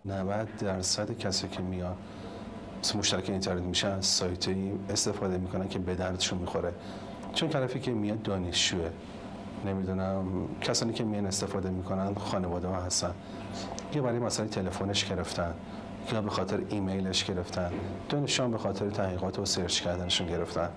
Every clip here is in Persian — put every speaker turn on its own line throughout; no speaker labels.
90% کسی که میان مشترک اینترنت میشن از سایتی استفاده میکنن که به دردشون میخوره. چون طرفی که میاد دانشجوه، نمیدونم کسانی که میان استفاده میکنن خانواده ها هستن، یا برای مسئله تلفنش گرفتن یا به خاطر ایمیلش گرفتن، دانشجو به خاطر تحقیقات و سرچ کردنشون گرفتن.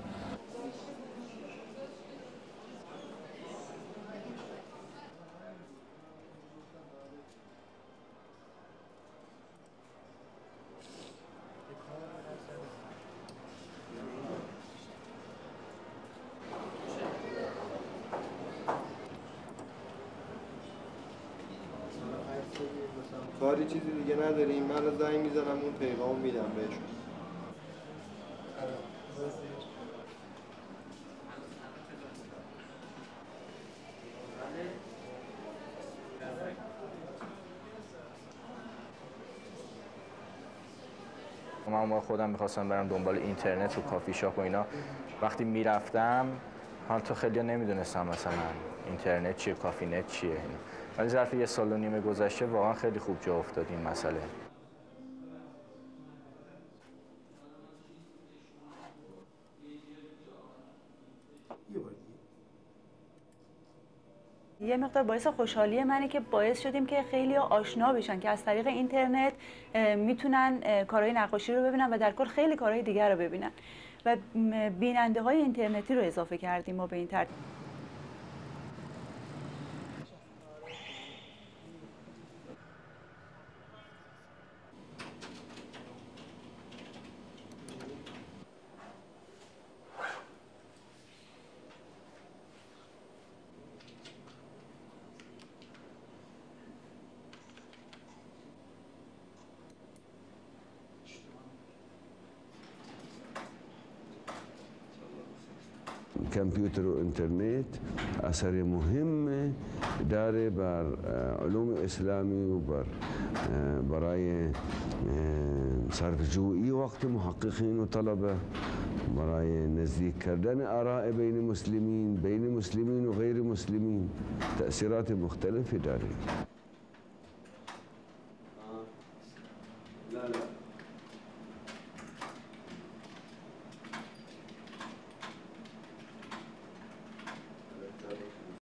کاری چیزی دیگه نداریم، من زنگ میزنم اون پیغامو میدم بهشون.
من با خودم میخواستم برم دنبال اینترنت و کافی شاپ و اینا. وقتی میرفتم حتی خیلی نمیدونستم مثلا اینترنت چیه، کافی نت چیه، ولی ظرف یه سال و نیم گذشته واقعا خیلی خوب جا افتاد این مسئله.
یه مقدار باعث خوشحالی منه که باعث شدیم که خیلی آشنا بشن که از طریق اینترنت میتونن کارهای نقاشی رو ببینن و در کل خیلی کارهای دیگر رو ببینن و بیننده های اینترنتی رو اضافه کردیم ما به این ترتیب.
کامپیوتر و اینترنت اثر مهم داره بر علوم اسلامی و برای صرفه‌جویی وقت محققین و طلبه، برای نزدیک کردن آراء بین مسلمین و غیر مسلمین، تأثیرات مختلفی داره.